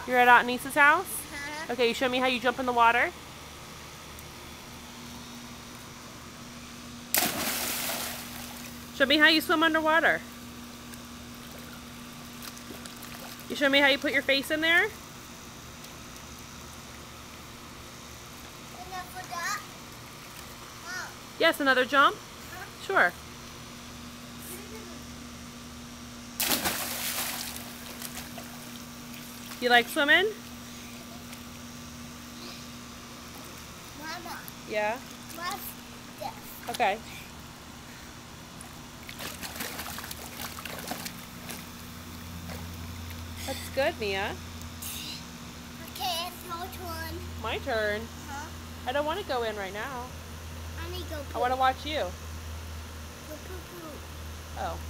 You're at Aunt Nisa's house? Uh-huh. Okay, you show me how you jump in the water. Show me how you swim underwater. You show me how you put your face in there? Enough for that? Mom. Yes, another jump? Huh? Sure. You like swimming? Mama, Yeah? what's this? Okay. That's good, Mia. Okay, it's your turn. My turn. Huh? I don't want to go in right now. I need to go I want to watch you. poo. Oh.